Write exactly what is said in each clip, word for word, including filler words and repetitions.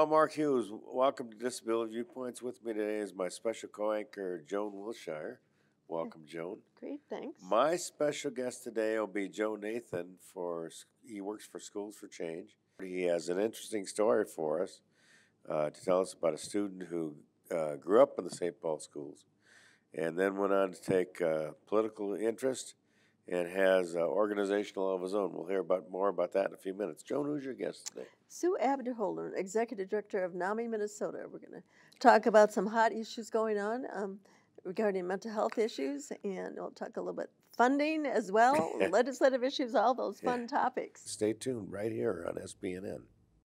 Hello, Mark Hughes. Welcome to Disability Viewpoints. With me today is my special co-anchor, Joan Willshire. Welcome, Joan. Great, thanks. My special guest today will be Joe Nathan. For he works for Schools for Change. He has an interesting story for us uh, to tell us about a student who uh, grew up in the Saint Paul schools and then went on to take uh, political interest and has uh, organizational of his own. We'll hear about more about that in a few minutes. Joan, who's your guest today? Sue Abderholden, Executive Director of NAMI, Minnesota. We're going to talk about some hot issues going on um, regarding mental health issues, and we'll talk a little bit funding as well, legislative issues, all those fun yeah. topics. Stay tuned right here on S B N N.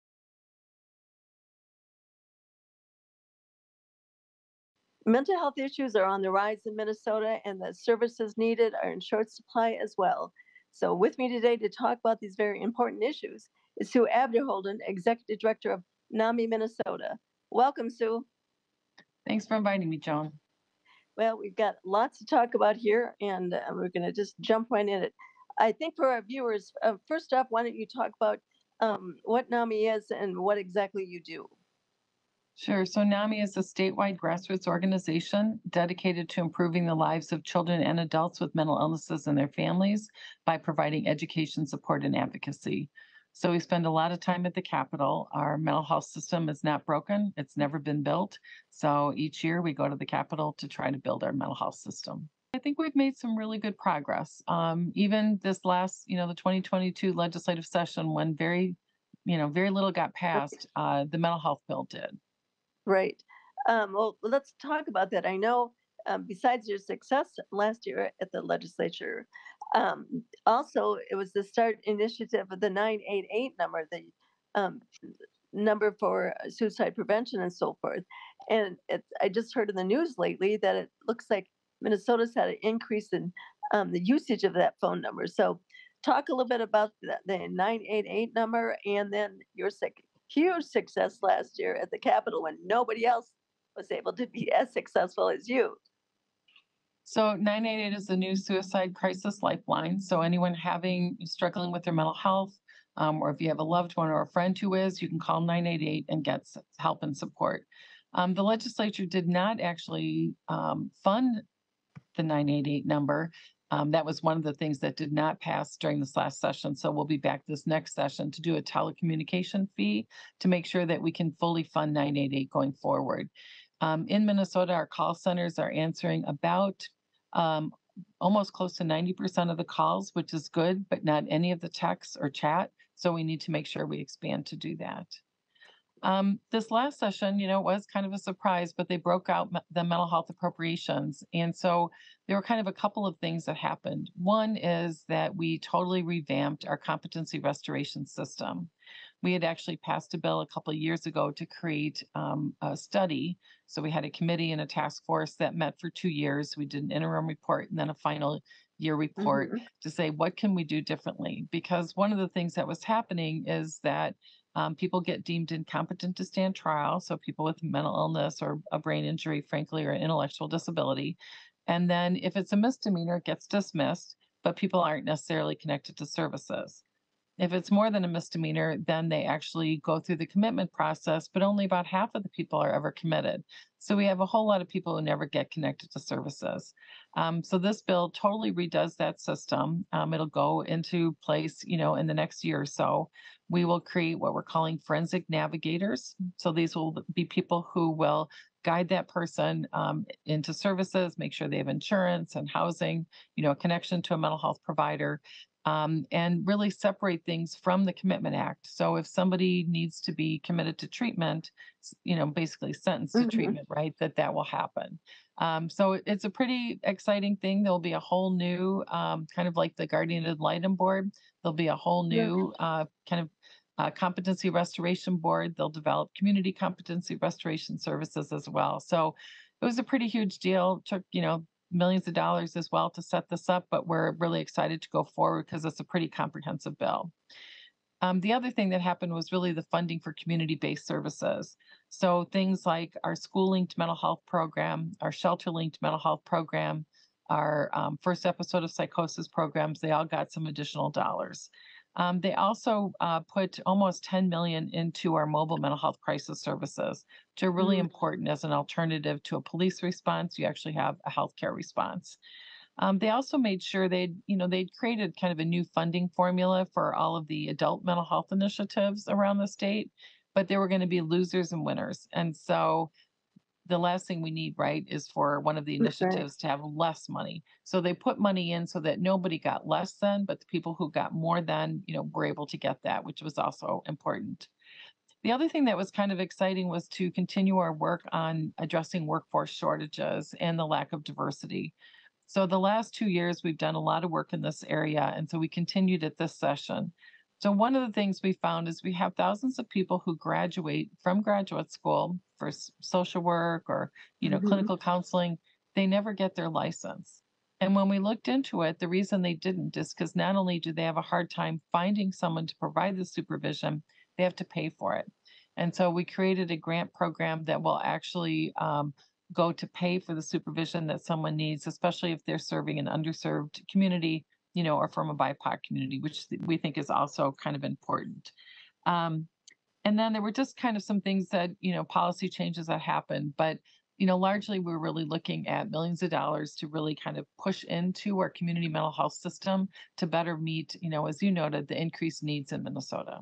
Mental health issues are on the rise in Minnesota, and the services needed are in short supply as well. So with me today to talk about these very important issues is Sue Abderholden, Executive Director of NAMI, Minnesota. Welcome, Sue. Thanks for inviting me, Joan. Well, we've got lots to talk about here, and uh, we're going to just jump right in it. I think for our viewers, uh, first off, why don't you talk about um, what NAMI is and what exactly you do? Sure. So NAMI is a statewide grassroots organization dedicated to improving the lives of children and adults with mental illnesses and their families by providing education, support, and advocacy. So we spend a lot of time at the Capitol. Our mental health system is not broken. It's never been built. So each year we go to the Capitol to try to build our mental health system. I think we've made some really good progress. Um, even this last, you know, the twenty twenty-two legislative session, when very, you know, very little got passed, uh, the mental health bill did. Right. Um, well, let's talk about that. I know um, besides your success last year at the legislature, um, also it was the START initiative of the nine eight eight number, the um, number for suicide prevention and so forth. And it, I just heard in the news lately that it looks like Minnesota's had an increase in um, the usage of that phone number. So talk a little bit about the, the nine eight eight number and then your second. Huge success last year at the Capitol when nobody else was able to be as successful as you. So nine eight eight is the new suicide crisis lifeline. So anyone having struggling with their mental health, um, or if you have a loved one or a friend who is, you can call nine eight eight and get help and support. Um, the legislature did not actually um, fund the nine eight eight number. Um, that was one of the things that did not pass during this last session. So we'll be back this next session to do a telecommunication fee to make sure that we can fully fund nine eight eight going forward. Um, in Minnesota, our call centers are answering about um, almost close to ninety percent of the calls, which is good, but not any of the texts or chat. So we need to make sure we expand to do that. Um, this last session, you know, was kind of a surprise, but they broke out the mental health appropriations. And so there were kind of a couple of things that happened. One is that we totally revamped our competency restoration system. We had actually passed a bill a couple of years ago to create um, a study. So we had a committee and a task force that met for two years. We did an interim report and then a final year report mm-hmm. to say, what can we do differently? Because one of the things that was happening is that Um, people get deemed incompetent to stand trial. So people with mental illness or a brain injury, frankly, or an intellectual disability. And then if it's a misdemeanor, it gets dismissed, but people aren't necessarily connected to services. If it's more than a misdemeanor, then they actually go through the commitment process, but only about half of the people are ever committed. So we have a whole lot of people who never get connected to services. Um, so this bill totally redoes that system. Um, it'll go into place, you know, in the next year or so. We will create what we're calling forensic navigators. So these will be people who will guide that person um, into services, make sure they have insurance and housing, you know, a connection to a mental health provider. Um, and really separate things from the Commitment Act. So if somebody needs to be committed to treatment, you know, basically sentenced to mm-hmm. treatment, right, that that will happen. Um, so it's a pretty exciting thing. There'll be a whole new um, kind of like the Guardian Ad Litem board. There'll be a whole new uh, kind of uh, competency restoration board. They'll develop community competency restoration services as well. So it was a pretty huge deal. Took, you know, millions of dollars as well to set this up, but we're really excited to go forward because it's a pretty comprehensive bill. Um, the other thing that happened was really the funding for community-based services. So things like our school-linked mental health program, our shelter-linked mental health program, our um, first episode of psychosis programs, they all got some additional dollars. Um, they also uh, put almost ten million into our mobile mental health crisis services, which are really Mhm. important as an alternative to a police response. You actually have a healthcare response. Um, they also made sure they'd, you know, they'd created kind of a new funding formula for all of the adult mental health initiatives around the state, but there were going to be losers and winners. And so the last thing we need, right, is for one of the Right. initiatives to have less money. So they put money in so that nobody got less than, but the people who got more than, you know, were able to get that, which was also important. The other thing that was kind of exciting was to continue our work on addressing workforce shortages and the lack of diversity. So the last two years, we've done a lot of work in this area, and so we continued at this session. So one of the things we found is we have thousands of people who graduate from graduate school for s- social work or, you know, Mhm. clinical counseling. They never get their license. And when we looked into it, the reason they didn't is because not only do they have a hard time finding someone to provide the supervision, they have to pay for it. And so we created a grant program that will actually um, go to pay for the supervision that someone needs, especially if they're serving an underserved community, you know, or from a B I P O C community, which th- we think is also kind of important. Um, and then there were just kind of some things that, you know, policy changes that happened, but you know, largely we're really looking at millions of dollars to really kind of push into our community mental health system to better meet, you know, as you noted, the increased needs in Minnesota.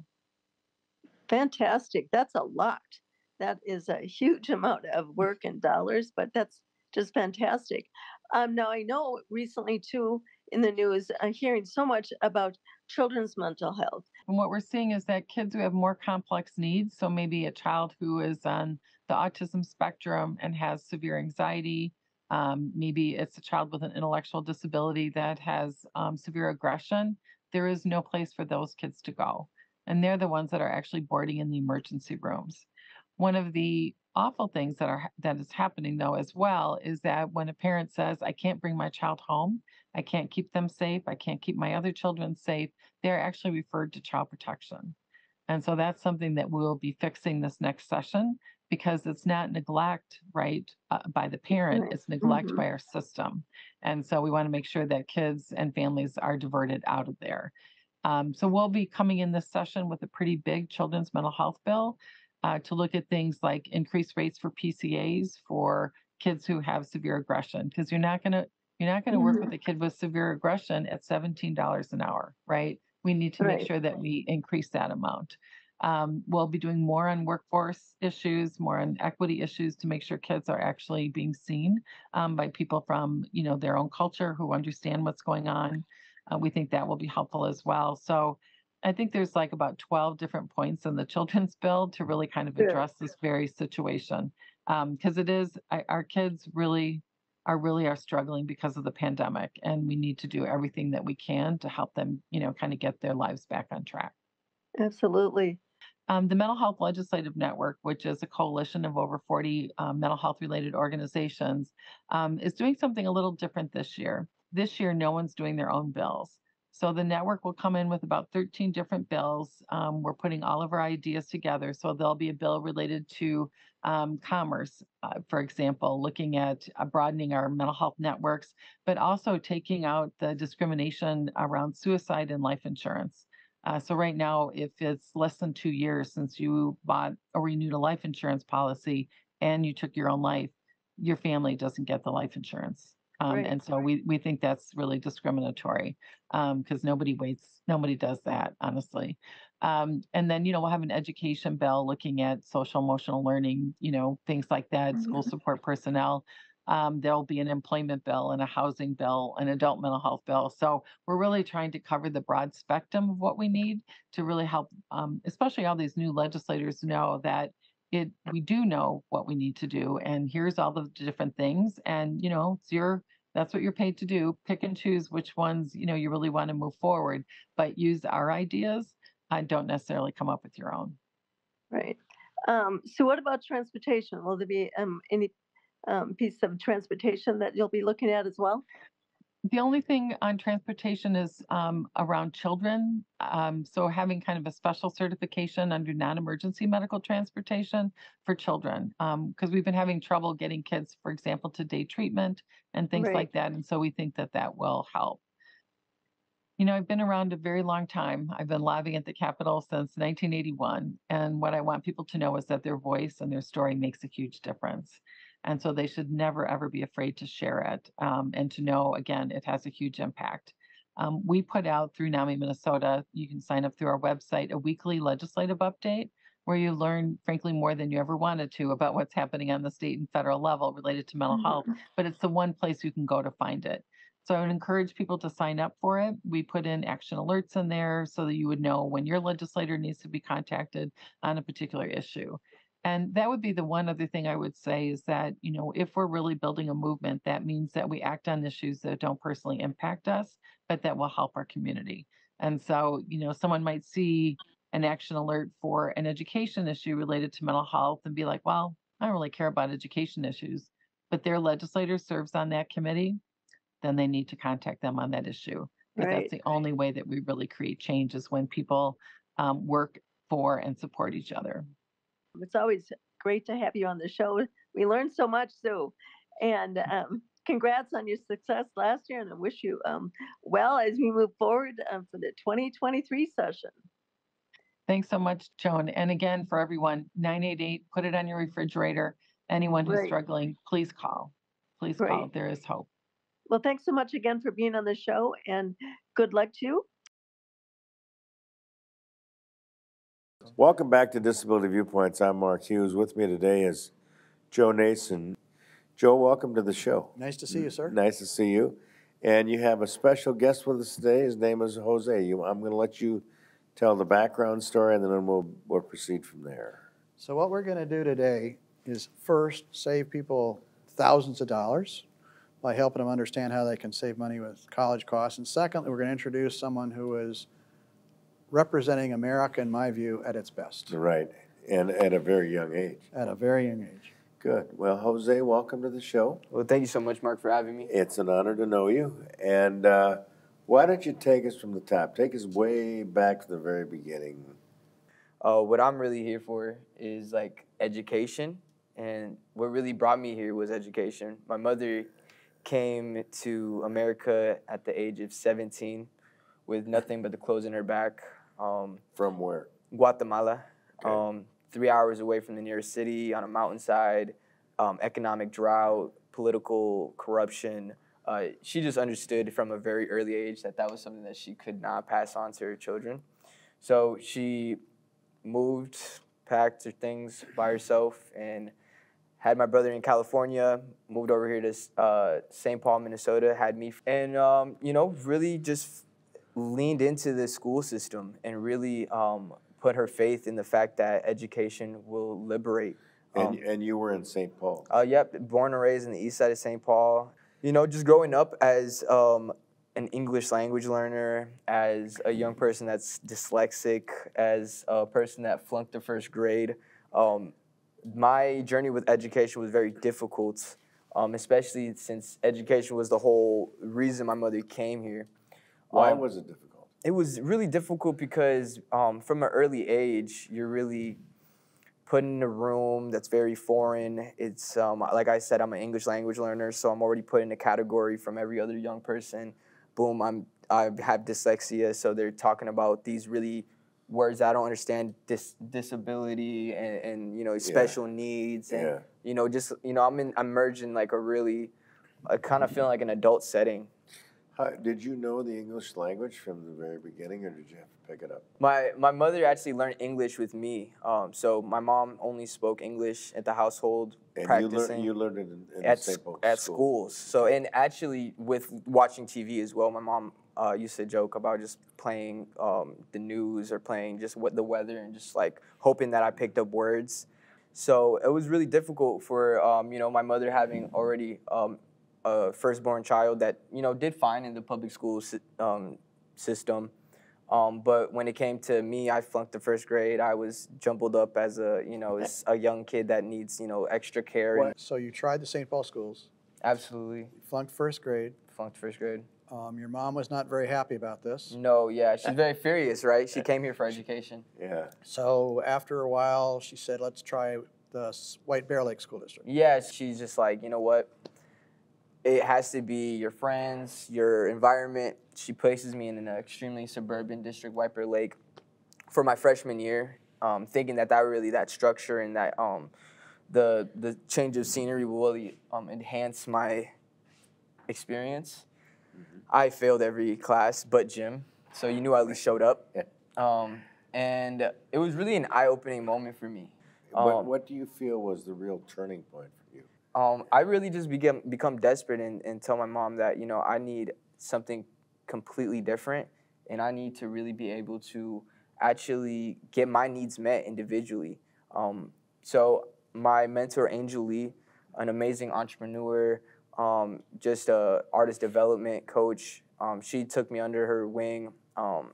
Fantastic. That's a lot. That is a huge amount of work and dollars, but that's just fantastic. Um, now, I know recently, too, in the news, uh, hearing so much about children's mental health. And what we're seeing is that kids who have more complex needs, so maybe a child who is on the autism spectrum and has severe anxiety, um, maybe it's a child with an intellectual disability that has um, severe aggression, there is no place for those kids to go. And they're the ones that are actually boarding in the emergency rooms. One of the awful things that are that is happening though as well is that when a parent says, I can't bring my child home, I can't keep them safe, I can't keep my other children safe, they're actually referred to child protection. And so that's something that we'll be fixing this next session because it's not neglect, right, uh, by the parent, Right. it's neglect Hmm. by our system. And so we want to make sure that kids and families are diverted out of there. Um, so we'll be coming in this session with a pretty big children's mental health bill uh, to look at things like increased rates for P C As for kids who have severe aggression, because you're not going to you're not going to work Hmm. with a kid with severe aggression at seventeen dollars an hour, right? We need to make Right. sure that we increase that amount. Um, we'll be doing more on workforce issues, more on equity issues to make sure kids are actually being seen um, by people from, you know, their own culture who understand what's going on. Uh, we think that will be helpful as well. So I think there's like about twelve different points in the children's bill to really kind of Good. address this very situation. Because it is, I, our kids really are really are struggling because of the pandemic, and we need to do everything that we can to help them, you know, kind of get their lives back on track. Absolutely. Um, the Mental Health Legislative Network, which is a coalition of over forty um, mental health related organizations, um, is doing something a little different this year. This year, no one's doing their own bills. So the network will come in with about thirteen different bills. Um, we're putting all of our ideas together. So there'll be a bill related to um, commerce, uh, for example, looking at uh, broadening our mental health networks, but also taking out the discrimination around suicide and life insurance. Uh, so right now, if it's less than two years since you bought or renewed a life insurance policy and you took your own life, your family doesn't get the life insurance. Um, Right. and so we, we think that's really discriminatory because nobody waits, nobody does that, honestly. Um, and then, you know, we'll have an education bill looking at social emotional learning, you know, things like that, school Hmm. support personnel. Um, there'll be an employment bill and a housing bill, an adult mental health bill. So we're really trying to cover the broad spectrum of what we need to really help, um, especially all these new legislators know that it we do know what we need to do, and here's all the different things, and you know, it's your that's what you're paid to do. Pick and choose which ones you know you really want to move forward, but use our ideas. I don't necessarily come up with your own. Right. Um, so, what about transportation? Will there be um, any um, piece of transportation that you'll be looking at as well? The only thing on transportation is um, around children. Um, so having kind of a special certification under non-emergency medical transportation for children, because we've been having trouble getting kids, for example, to day treatment and things Right. like that. And so we think that that will help. You know, I've been around a very long time. I've been lobbying at the Capitol since nineteen eighty-one. And what I want people to know is that their voice and their story makes a huge difference. And so they should never, ever be afraid to share it, um, and to know, again, it has a huge impact. Um, we put out through NAMI Minnesota, you can sign up through our website, a weekly legislative update where you learn, frankly, more than you ever wanted to about what's happening on the state and federal level related to mental health. Mhm. But it's the one place you can go to find it. So I would encourage people to sign up for it. We put in action alerts in there so that you would know when your legislator needs to be contacted on a particular issue. And that would be the one other thing I would say is that, you know, if we're really building a movement, that means that we act on issues that don't personally impact us, but that will help our community. And so, you know, someone might see an action alert for an education issue related to mental health and be like, well, I don't really care about education issues, but their legislator serves on that committee, then they need to contact them on that issue. Because Right. that's the only way that we really create change is when people um, work for and support each other. It's always great to have you on the show. We learned so much, Sue. And um, congrats on your success last year, and I wish you um, well as we move forward um, for the twenty twenty-three session. Thanks so much, Joan. And again, for everyone, nine eight eight, put it on your refrigerator. Anyone who's Right. struggling, please call. Please Right. call. There is hope. Well, thanks so much again for being on the show, and good luck to you. Welcome back to Disability Viewpoints. I'm Mark Hughes. With me today is Joe Nason. Joe, welcome to the show. Nice to see you, sir. Nice to see you. And you have a special guest with us today. His name is Jose. You, I'm going to let you tell the background story, and then we'll, we'll proceed from there. So what we're going to do today is first save people thousands of dollars by helping them understand how they can save money with college costs. And secondly, we're going to introduce someone who is representing America, in my view, at its best. Right, and at a very young age. At a very young age. Good. Well, Jose, welcome to the show. Well, thank you so much, Mark, for having me. It's an honor to know you. And uh, why don't you take us from the top? Take us way back to the very beginning. Uh, what I'm really here for is like education, and what really brought me here was education. My mother came to America at the age of seventeen with nothing but the clothes in her back. Um, From where? Guatemala, Okay. um, three hours away from the nearest city on a mountainside, um, economic drought, political corruption. Uh, she just understood from a very early age that that was something that she could not pass on to her children. So she moved, packed her things by herself, and had my brother in California, moved over here to uh, Saint Paul, Minnesota, had me, and um, you know, really just leaned into the school system and really um, put her faith in the fact that education will liberate. And, Um, and you were in Saint Paul. uh, yep, born and raised in the east side of Saint Paul. You know, just growing up as um, an English language learner, as a young person that's dyslexic, as a person that flunked the first grade, um, my journey with education was very difficult, um, especially since education was the whole reason my mother came here. Why Um, was it difficult? It was really difficult because um, from an early age, you're really put in a room that's very foreign. It's, um, like I said, I'm an English language learner, so I'm already put in a category from every other young person. Boom, I'm, I have dyslexia, so they're talking about these really words I don't understand, dis- disability and, and, you know, special needs. And, Yeah. you know, just, you know, I'm, in, I'm merged in like a really, I kind of feel like an adult setting. How, did you know the English language from the very beginning, or did you have to pick it up? My my mother actually learned English with me. Um, so my mom only spoke English at the household, And you, practicing learned, you learned it in, in at the Saint sc- Paul at school. schools. So and actually with watching T V as well. My mom uh, used to joke about just playing um, the news or playing just what the weather and just like hoping that I picked up words. So it was really difficult for um, you know my mother having already um, a firstborn child that you know did fine in the public school si- um, system. Um, but when it came to me, I flunked the first grade. I was jumbled up as a, you know, as a young kid that needs, you know, extra care. And So you tried the Saint Paul schools, absolutely flunked first grade. flunked first grade. Um, your mom was not very happy about this. No, yeah, she's very furious, right? She came here for education. Yeah. So after a while, she said, let's try the S- White Bear Lake School District. Yeah, she's just like, you know what? it has to be your friends, your environment. She places me in an extremely suburban district, White Bear Lake, for my freshman year, um, thinking that that really, that structure and that um, the the change of scenery will really um, enhance my experience. Mm-hmm. I failed every class but gym, so you knew I at least showed up. Yeah. Um, and it was really an eye-opening moment for me. What, Um, what do you feel was the real turning point for you? Um, I really just became become desperate and, and tell my mom that, you know, I need something completely different, and I need to really be able to actually get my needs met individually. Um, so my mentor, Angel Lee, an amazing entrepreneur, um, just a artist development coach, um, she took me under her wing um,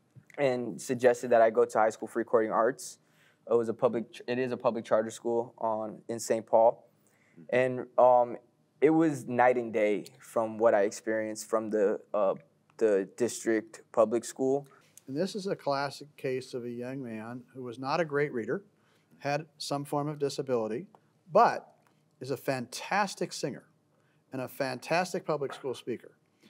and suggested that I go to high school for recording arts. It was a public. It is a public charter school on in Saint Paul. And um, it was night and day from what I experienced from the uh, the district public school. And this is a classic case of a young man who was not a great reader, had some form of disability, but is a fantastic singer and a fantastic public school speaker.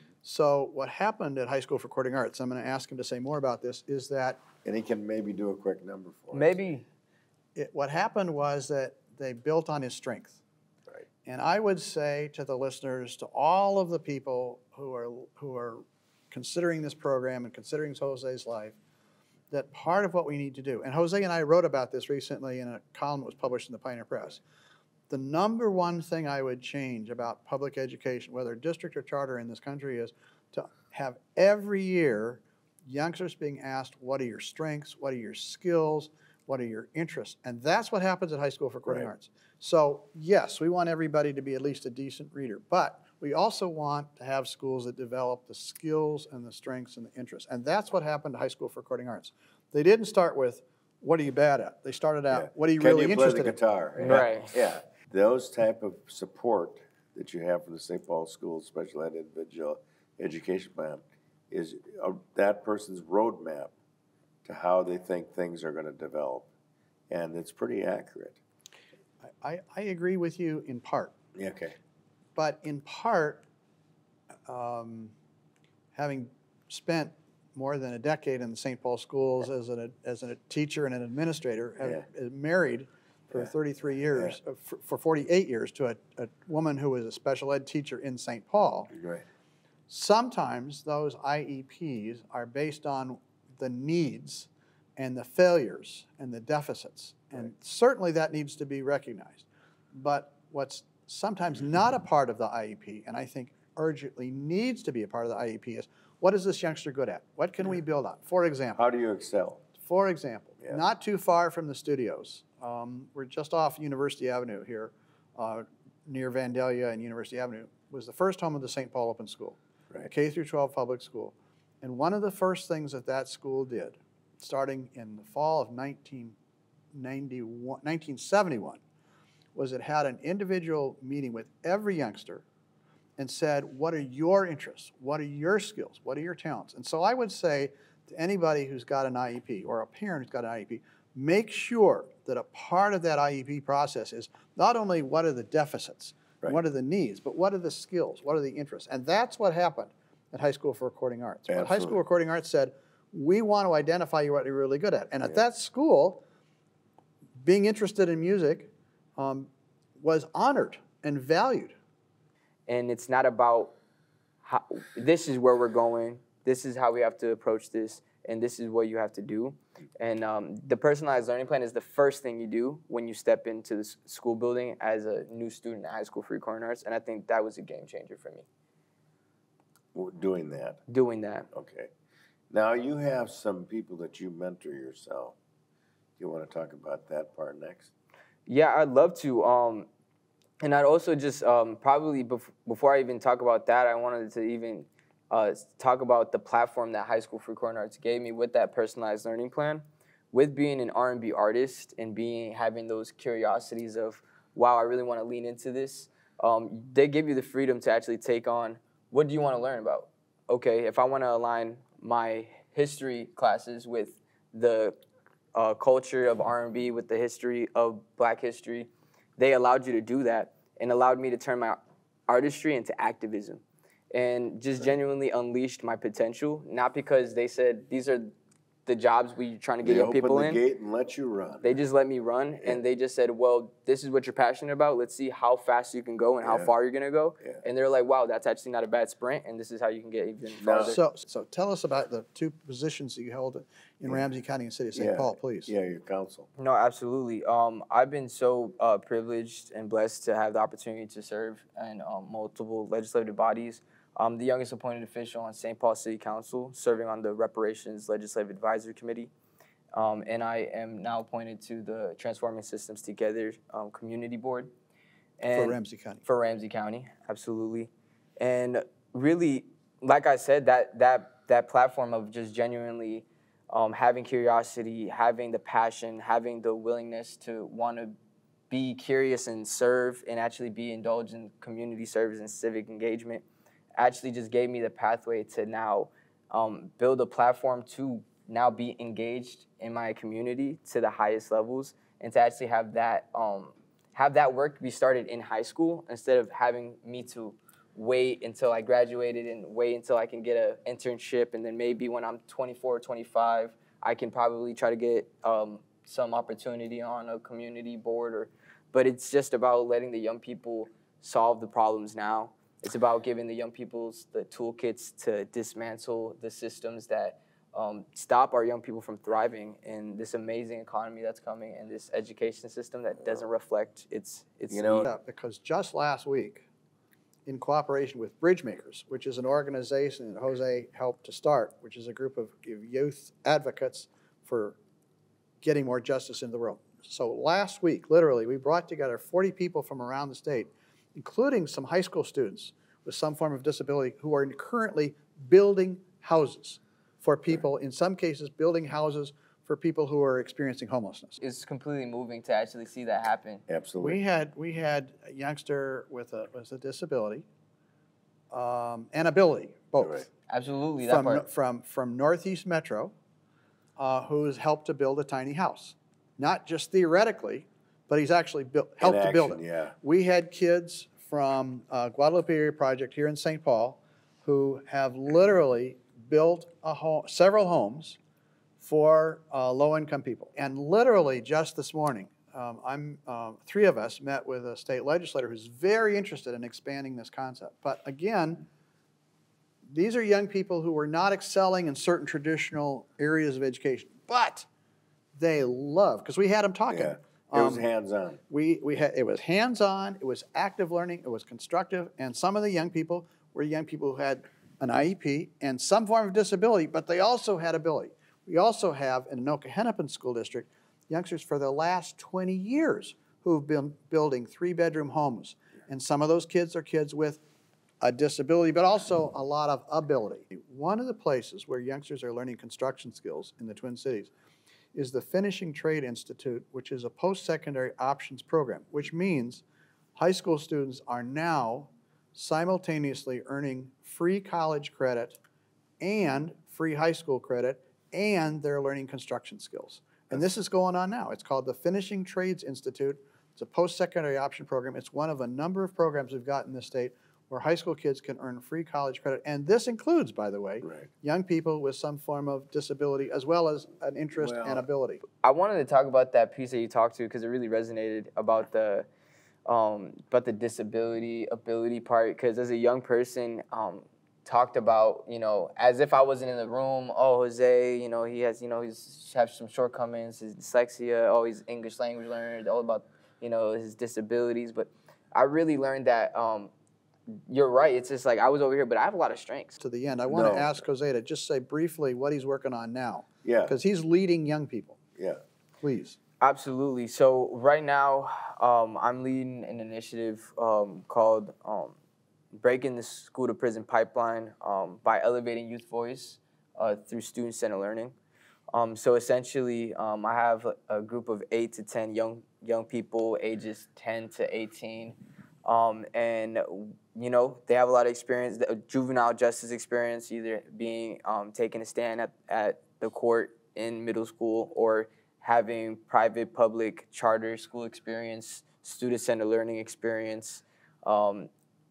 So what happened at High School for Recording Arts, I'm going to ask him to say more about this, is that... And he can maybe do a quick number for us. Maybe. It, what happened was that they built on his strength. Right. And I would say to the listeners, to all of the people who are, who are considering this program and considering Jose's life, that part of what we need to do, and Jose and I wrote about this recently in a column that was published in the Pioneer Press, the number one thing I would change about public education, whether district or charter in this country, is to have every year youngsters being asked, what are your strengths, what are your skills, what are your interests? And that's what happens at High School for Recording Right. Arts. So yes, we want everybody to be at least a decent reader, but we also want to have schools that develop the skills and the strengths and the interests. And that's what happened to High School for Recording Arts. They didn't start with, what are you bad at? They started out, Yeah. what are you Can really you interested play the guitar? in? Yeah. Right. Yeah. Those type of support that you have from the Saint Paul School Special Ed Individual Education Plan is uh, that person's roadmap to how they think things are going to develop. And it's pretty accurate. I, I agree with you in part. Yeah, okay. But in part, um, having spent more than a decade in the Saint Paul schools as, an, as a teacher and an administrator, Yeah. have, married for Yeah. thirty-three years, uh, for, for forty-eight years to a, a woman who was a special ed teacher in Saint Paul, Right. sometimes those I E Ps are based on the needs and the failures and the deficits. And Right. certainly that needs to be recognized. But what's sometimes not a part of the I E P, and I think urgently needs to be a part of the I E P, is what is this youngster good at? What can we build on? For example, How do you excel? for example, Yeah. not too far from the studios, um, we're just off University Avenue here, uh, near Vandalia and University Avenue, was the first home of the Saint Paul Open School, Right. a K through twelve public school. And one of the first things that that school did, starting in the fall of nineteen ninety-one, nineteen seventy-one, was it had an individual meeting with every youngster and said, what are your interests? What are your skills? What are your talents? And so I would say to anybody who's got an I E P or a parent who's got an I E P, make sure that a part of that I E P process is not only what are the deficits, Right. what are the needs, but what are the skills, what are the interests? And that's what happened at High School for Recording Arts. But High School Absolutely. for Recording Arts said, we want to identify you what you're really good at. And at Yeah. that school, being interested in music um, was honored and valued. And it's not about how, this is where we're going, this is how we have to approach this, and this is what you have to do. And um, the personalized learning plan is the first thing you do when you step into the s- school building as a new student at High School for Recording Arts, and I think that was a game changer for me, We're doing that. doing that. Okay. Now you have some people that you mentor yourself. Do you want to talk about that part next? Yeah, I'd love to. Um, and I'd also just um, probably bef- before I even talk about that, I wanted to even uh, talk about the platform that High School for Recording Arts gave me with that personalized learning plan. With being an R and B artist and being having those curiosities of, wow, I really want to lean into this. Um, they give you the freedom to actually take on, what do you want to learn about? Okay, if I want to align my history classes with the uh, culture of R and B, with the history of Black history, they allowed you to do that and allowed me to turn my artistry into activism, and just genuinely unleashed my potential. Not because they said these are the jobs we trying to get They young open people the in. gate and let you run. They just let me run, Yeah. and they just said, well, this is what you're passionate about. Let's see how fast you can go and how Yeah. far you're going to go. Yeah. And they're like, wow, that's actually not a bad sprint, and this is how you can get even farther. So, so tell us about the two positions that you held in Yeah. Ramsey County and City of Saint Yeah. Paul, please. Yeah, your council. No, absolutely. Um, I've been so uh, privileged and blessed to have the opportunity to serve in um, multiple legislative bodies. I'm the youngest appointed official on Saint Paul City Council, serving on the Reparations Legislative Advisory Committee. Um, and I am now appointed to the Transforming Systems Together um, Community Board. And For Ramsey County. For Ramsey County, absolutely. And really, like I said, that that that platform of just genuinely um, having curiosity, having the passion, having the willingness to want to be curious and serve and actually be indulged in community service and civic engagement actually just gave me the pathway to now um, build a platform to now be engaged in my community to the highest levels, and to actually have that um, have that work be started in high school instead of having me to wait until I graduated and wait until I can get an internship, and then maybe when I'm twenty-four or twenty-five, I can probably try to get um, some opportunity on a community board. Or, but it's just about letting the young people solve the problems now. It's about giving the young people the toolkits to dismantle the systems that Um, stop our young people from thriving in this amazing economy that's coming and this education system that doesn't reflect its its You know, Yeah, because just last week, in cooperation with Bridgemakers, which is an organization that Jose helped to start, which is a group of youth advocates for getting more justice in the world. So last week, literally, we brought together forty people from around the state, including some high school students with some form of disability who are currently building houses for people, in some cases building houses for people who are experiencing homelessness. It's completely moving to actually see that happen. absolutely. We had we had a youngster with a with a disability um, and ability, both, Right. Absolutely, that from part. from from Northeast Metro, uh, who's helped to build a tiny house, not just theoretically, but he's actually built helped In to build action, it. yeah. We had kids from uh, Guadalupe Area Project here in Saint Paul who have literally built a home, several homes for uh, low-income people. And literally just this morning, um, I'm um, three of us met with a state legislator who's very interested in expanding this concept. But again, these are young people who are not excelling in certain traditional areas of education, but they love, because we had them talking. Yeah. It was Um, hands-on. we, we had, it was hands-on, it was active learning, it was constructive, and some of the young people were young people who had an I E P and some form of disability, but they also had ability. We also have in Anoka Hennepin School District youngsters for the last twenty years who've been building three-bedroom homes. And some of those kids are kids with a disability, but also a lot of ability. One of the places where youngsters are learning construction skills in the Twin Cities is the Finishing Trade Institute, which is a post-secondary options program, which means high school students are now simultaneously earning free college credit and free high school credit, and they're learning construction skills. And this is going on now. It's called the Finishing Trades Institute. It's a post-secondary option program. It's one of a number of programs we've got in this state where high school kids can earn free college credit. And this includes, by the way, Right. young people with some form of disability as well as an interest Well, and ability. I wanted to talk about that piece that you talked to because it really resonated about the um, about the disability ability part. Because as a young person, um, talked about, you know, as if I wasn't in the room. Oh, Jose, you know, he has, you know, he's has some shortcomings, his dyslexia. Oh, he's English language learner. All about, you know, his disabilities. But I really learned that. Um, You're right. It's just like I was over here, but I have a lot of strengths. To the end, I want to No. ask Jose to just say briefly what he's working on now, Yeah, because he's leading young people. yeah. Please. Absolutely. So right now, um, I'm leading an initiative um, called um, Breaking the School to Prison Pipeline um, by elevating youth voice uh, through student-centered learning. Um, so essentially, um, I have a, a group of eight to ten young young people, ages ten to eighteen. Um, and, you know, they have a lot of experience, uh, juvenile justice experience, either being um, taking a stand at, at the court in middle school or having private, public, charter school experience, student-centered learning experience, um,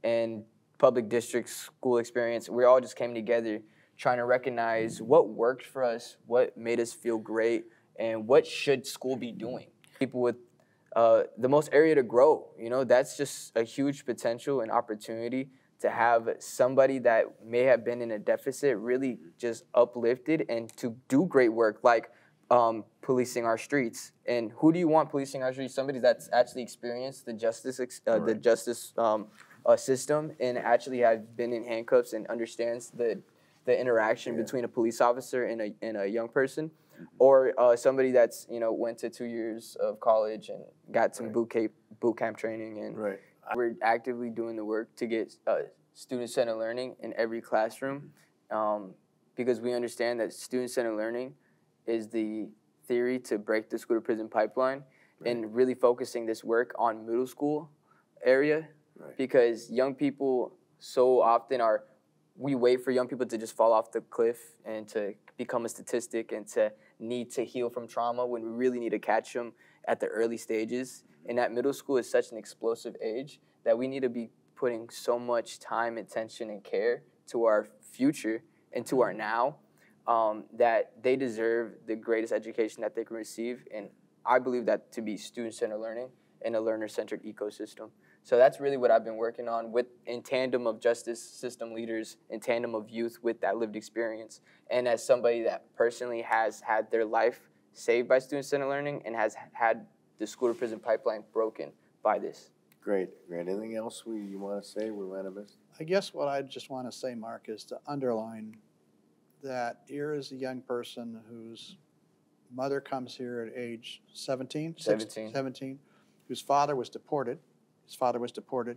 and public district school experience, we all just came together trying to recognize what worked for us, what made us feel great, and what should school be doing. People with uh, the most area to grow, you know, that's just a huge potential and opportunity to have somebody that may have been in a deficit really just uplifted and to do great work, like um, policing our streets. And who do you want policing our streets? Somebody that's actually experienced the justice, uh, right. the justice um, uh, system and actually has been in handcuffs and understands the the interaction yeah. between a police officer and a and a young person, or uh, somebody that's you know went to two years of college and got some right. boot camp boot camp training. And right. we're actively doing the work to get uh, student-centered learning in every classroom, um, because we understand that student-centered learning is the theory to break the school-to-prison pipeline, right. and really focusing this work on middle school area, right. because young people so often are, we wait for young people to just fall off the cliff and to become a statistic and to need to heal from trauma when we really need to catch them at the early stages. And that middle school is such an explosive age that we need to be putting so much time, attention, and care to our future and to our now, um, that they deserve the greatest education that they can receive. And I believe that to be student-centered learning and a learner-centric ecosystem. So that's really what I've been working on with in tandem of justice system leaders, in tandem of youth with that lived experience. And as somebody that personally has had their life saved by student-centered learning and has had the school-to-prison pipeline broken by this. Great, great. Anything else we, you want to say we might have missed? I guess what I just want to say, Mark, is to underline that here is a young person whose mother comes here at age seventeen, seventeen, seventeen, whose father was deported. His father was deported,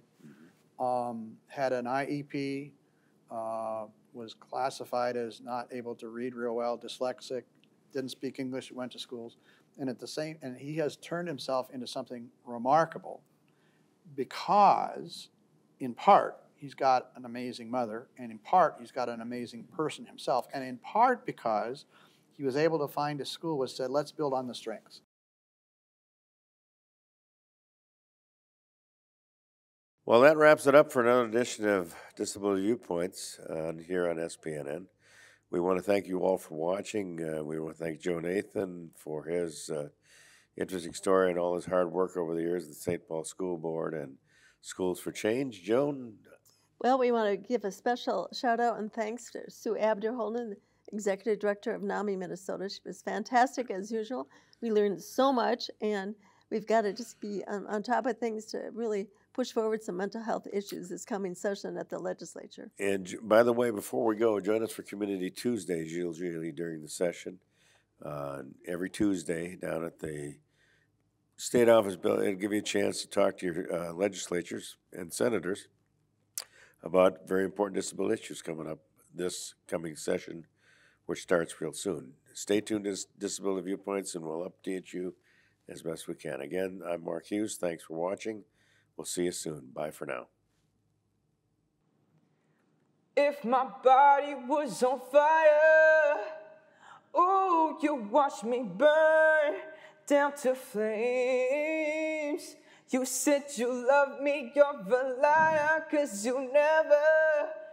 um, had an I E P, uh, was classified as not able to read real well, dyslexic, didn't speak English, went to schools, and at the same, and he has turned himself into something remarkable because, in part, he's got an amazing mother, and in part, he's got an amazing person himself, and in part because he was able to find a school which said, let's build on the strengths. Well, that wraps it up for another edition of Disability Viewpoints uh, here on S P N N. We want to thank you all for watching. Uh, we want to thank Joe Nathan for his uh, interesting story and all his hard work over the years at the Saint Paul School Board and Schools for Change. Joan? Well, we want to give a special shout out and thanks to Sue Abderholden, Executive Director of NAMI Minnesota. She was fantastic as usual. We learned so much, and we've got to just be on, on top of things to really push forward some mental health issues this coming session at the legislature. And by the way, before we go, join us for Community Tuesdays, usually during the session. Uh, every Tuesday down at the State Office building. It'll give you a chance to talk to your uh, legislators and senators about very important disability issues coming up this coming session, which starts real soon. Stay tuned to Disability Viewpoints, and we'll update you as best we can. Again, I'm Mark Hughes. Thanks for watching. We'll see you soon. Bye for now. If my body was on fire, ooh, you watch me burn down to flames. You said you love me, you're a liar, 'cause you never